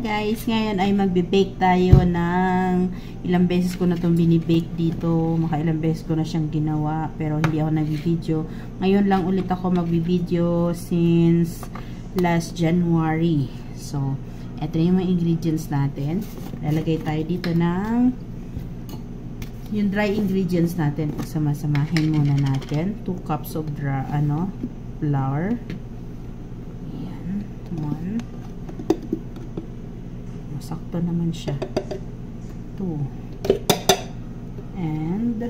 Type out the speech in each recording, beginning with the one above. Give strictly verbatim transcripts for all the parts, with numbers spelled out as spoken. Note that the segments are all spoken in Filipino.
guys, ngayon ay magbe-bake tayo ng ilang beses ko na itong binibake dito. Maka ilang beses ko na siyang ginawa pero hindi ako nag-video. Ngayon lang ulit ako mag-video since last January. So, eto yung mga ingredients natin. Lalagay tayo dito ng yung dry ingredients natin. Pagsama-samahin muna natin. two cups of dry, ano, flour. Ayan. one. Sakto naman siya. two. And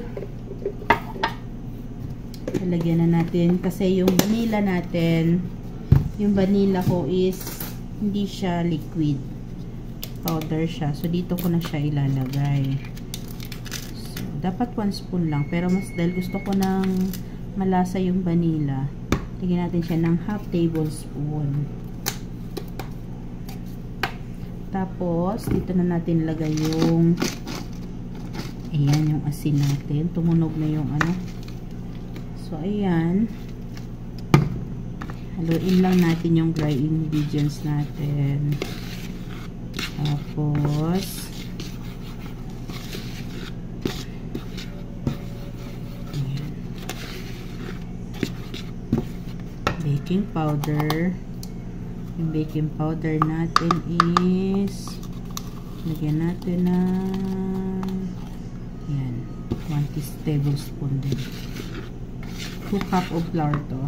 lalagyan na natin kasi yung vanilla natin, yung vanilla ko is hindi siya liquid. Powder siya. So dito ko na siya ilalagay. So dapat one spoon lang. Pero mas dahil gusto ko ng malasa yung vanilla, lagyan natin siya ng half tablespoon. Tapos, dito na natin lagay yung ayan, yung asin natin. Tumunog na yung ano. So, ayan. Haluin lang natin yung dry ingredients natin. Tapos, ayan. Baking powder. Yung baking powder natin is lagyan natin na yan, one tablespoon din. two cup of flour to.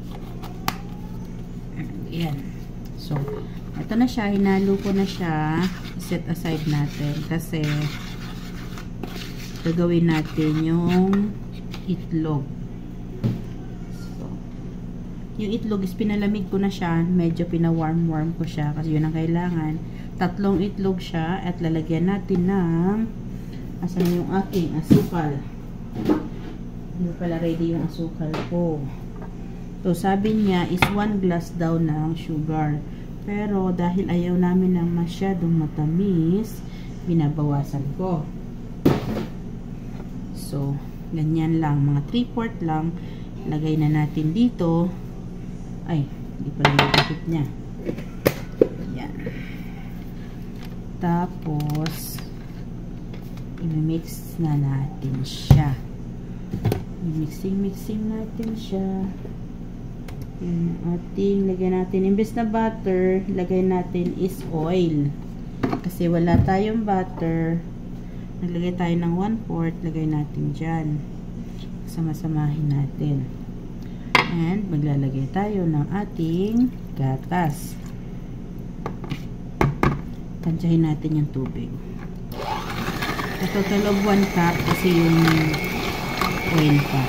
Ayan. So, ito na siya. Hinalo ko na siya. Set aside natin kasi gagawin natin yung itlog. Yung itlog is pinalamig ko na siya. Medyo pina-warm-warm ko siya kasi yun ang kailangan. Tatlong itlog siya at lalagyan natin ng asan yung aking asukal. Hindi pala ready yung asukal ko. So, sabi niya is one glass daw ng sugar. Pero dahil ayaw namin ng masyadong matamis, binabawasan ko. So, ganyan lang. Mga three fourths lang. Lagay na natin dito. Ay, hindi pala yung kapit niya. Yan. Tapos, i-mix na natin siya. I-mixing-mixing natin siya. Yung ating, lagyan natin, imbes na butter, lagay natin is oil. Kasi wala tayong butter. Naglagay tayo ng one fourth, lagay natin dyan. Sama-samahin natin. And maglalagay tayo ng ating gatas. Tansyahin natin yung tubig. A total of one cup kasi yung oil pa.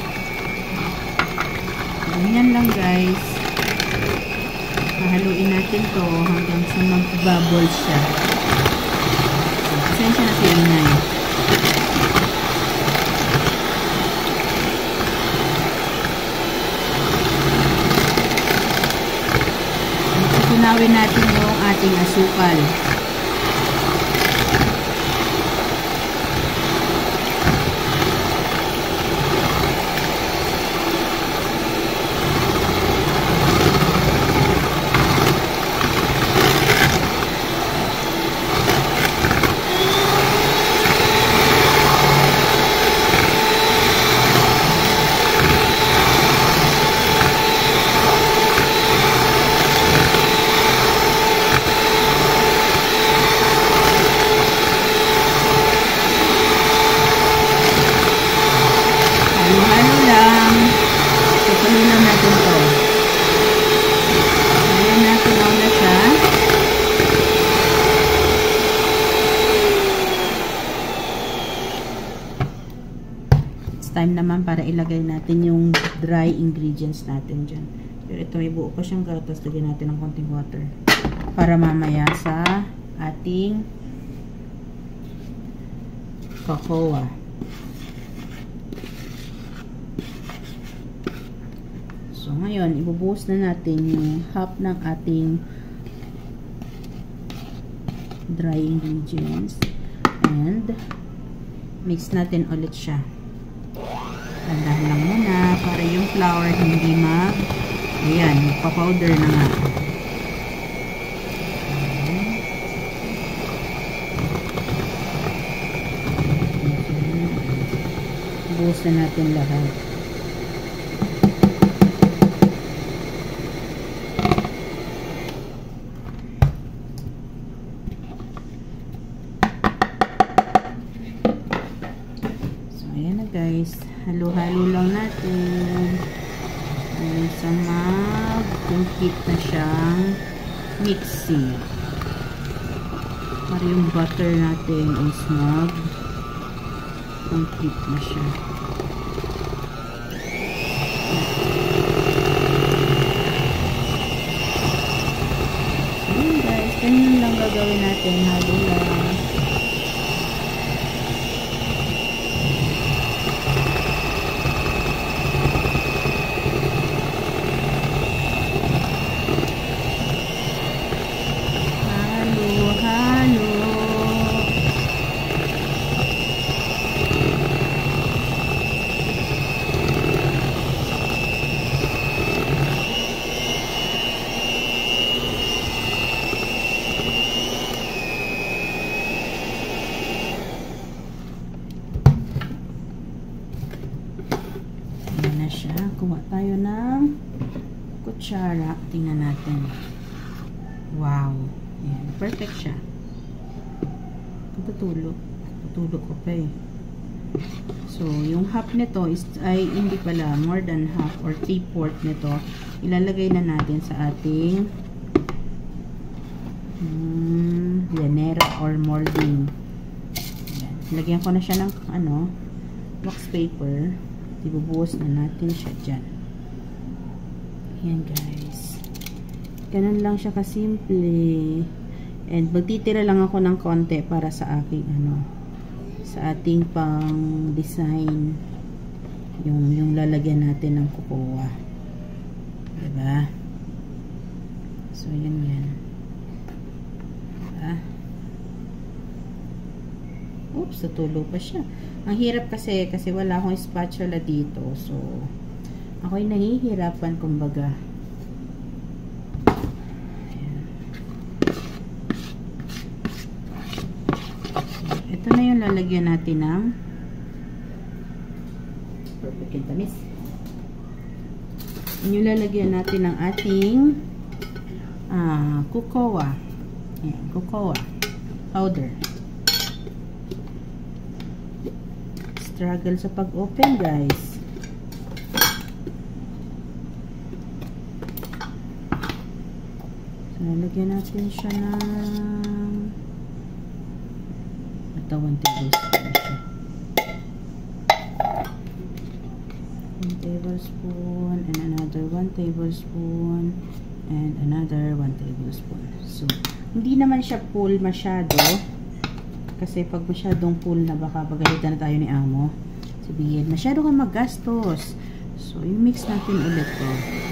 Ganyan lang guys. Mahaluin natin to hanggang sa mag-bubble siya. So, pasensya na siya na yun. Tunawin natin yung ating asukal. Time naman para ilagay natin yung dry ingredients natin dyan. Pero ito, may buo pa siyang gatas. Lagyan natin ng konting water para mamaya sa ating cocoa. So, ngayon, ibubuhos na natin yung half ng ating dry ingredients and mix natin ulit siya. Tandahan lang muna para yung flour hindi mag ayan, magpa-powder na nga. i-mix na natin lahat. So, ayan na guys. Halo-halo lang natin. Hanggang sa mag-complete na siyang mixing. Para yung butter natin is mag-complete na siya. So, yun guys. Ganyan lang gagawin natin. Halo lang. Siya. Kuha tayo ng kutsara. Tingnan natin. Wow. Ayan. Perfect siya. Tutulog. Tutulog ko pa eh. So, yung half nito is, ay hindi pala, more than half or three-fourth nito, ilalagay na natin sa ating hmm, llanera or molding. Ayan. Lagyan ko na siya ng ano, wax paper. Ibubuhos na natin siya dyan. Ayan guys. Ganun lang siya kasimple. And magtitira lang ako ng konti para sa aking ano, sa ating pang design. Yung, yung lalagyan natin ng cocoa. Diba? So, yan yan. Diba? Oops, natulo pa siya. Ang hirap kasi, kasi wala akong spatula dito. So, ako'y nahihirapan, kumbaga. Ayan. So, ito na yung lalagyan natin ng perfect and tamis. Yung lalagyan natin ng ating ah, cocoa. Ayan, cocoa powder. Struggle sa pag-open guys. So, nalagyan natin siya ng ito, one tablespoon siya. one tablespoon and another one tablespoon and another one tablespoon. So, hindi naman siya full masyado. Kasi pag masyadong full na, baka pagalitan na tayo ni amo. Sabihin, masyado kang magastos. So, i-mix natin ulit to.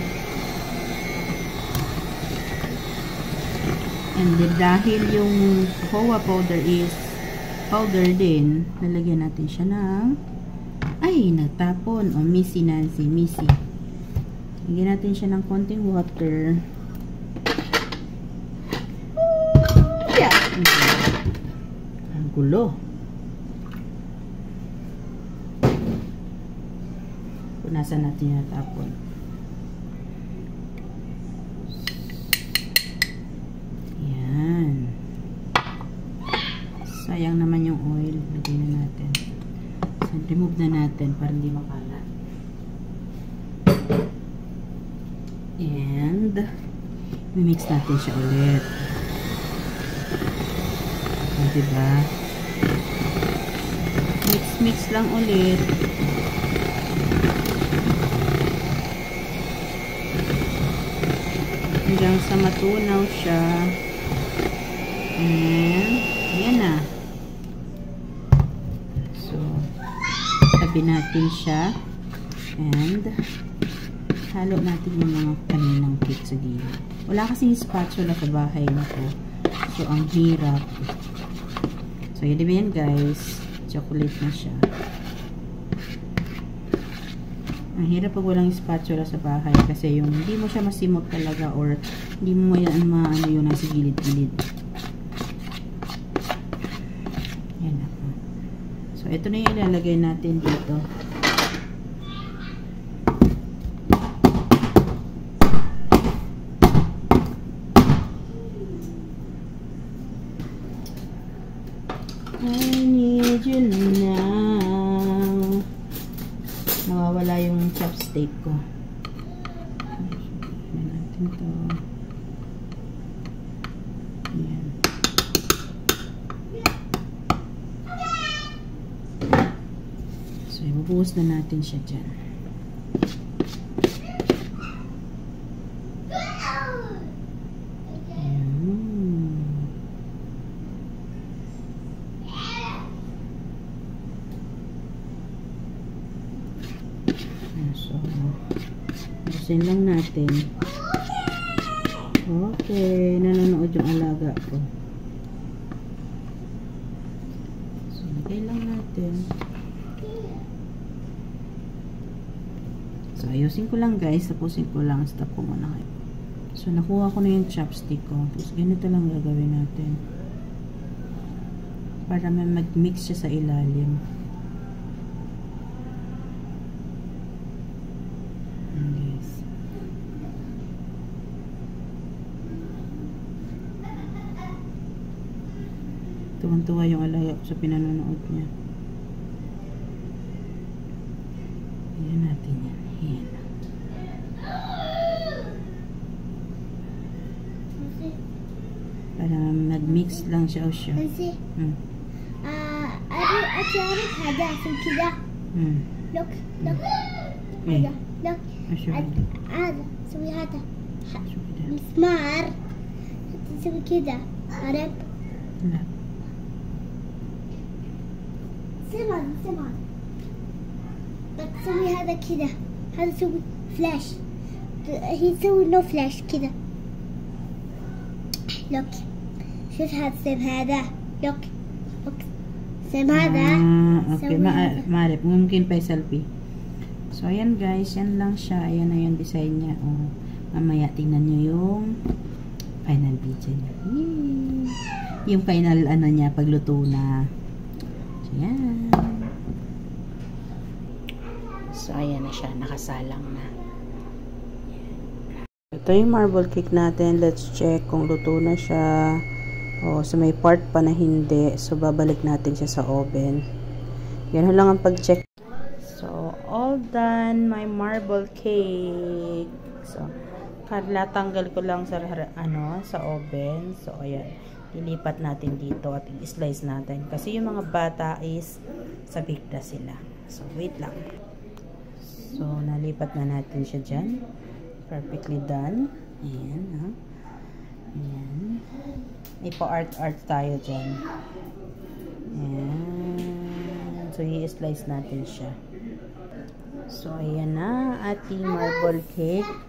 And then, dahil yung cocoa powder is powder din, lalagyan natin siya ng ay, natapon. O, missy Nancy, missy. Lagyan natin siya ng konting water. Yeah. Gulo. Punasan natin yung tapon. Yan. Sayang naman yung oil. Lagyan na natin. So, remove na natin para hindi makalat. And mimix natin siya ulit. O, diba? Mix-mix lang ulit. Hanggang sa matunaw siya. And, yan na. So, tabi natin siya. And, halo natin yung mga kaninang cake sa gilid. Wala kasing spatula sa bahay na to. So, ang hirap. So, yun din guys. Chocolate na siya. Ang hirap pag walang spatula sa bahay kasi yung hindi mo siya masimot talaga or hindi mo yan maano yun nasa gilid-gilid. Yan na. So, ito na yung ilalagay natin dito. yung chopstick ko. Ayan natin to. Ayan. So, ibubuhos na natin siya dyan. So, busin lang natin. Okay, nanonood yung alaga ko. So, lagay lang natin. So, ayusin ko lang guys. Tapusin ko lang. Stop ko muna kayo. So, nakuha ko na yung chopstick ko. Tapos, ganito lang gagawin natin. Para may mag-mix siya sa ilalim. Tuwang-tuwa yung alaga ko sa pinanonood niya. Ayan natin yan. Ayan. Para mag-mix lang siya o siya. Hmm. Ah, أبي أعرف هذا عشان كذا. Hmm. Look, look. Eh. هذا look. أشوف. هذا سوي هذا. شو كده؟ مسمار. تسوي كذا. عرب. لا. سمر سمر. بتسوي هذا كذا. هذا سوي فلاش. هي تسوي نو فلاش كذا. لوك. شوف هذا سم هذا. لوك. لوك. سم هذا. Ah, okay. سوي Ma هذا. Marip, mungkin pa selfie. So, ayan guys. Yan lang siya. Ayan na yung design niya. Oh, mamaya tingnan nyo yung final video niya. Yay! Yung final ano niya, pagluto na. So, ayan. So, ayan na siya. Nakasalang na. Ito yung marble cake natin. Let's check kung luto na siya. O, so may part pa na hindi. So, babalik natin siya sa oven. Yan lang ang pag-check. So, all done. My marble cake. So, tanggal ko lang sa, ano, sa oven. So, ayan. Ilipat natin dito at i-slice natin. Kasi yung mga bata is sabik na sila. So, wait lang. So, nalipat na natin siya dyan. Perfectly done. Ayan, ha. Ayan. Ipa-art-art tayo dyan. Ayan. So, i-slice natin siya. So, ayan na. Ating marble cake.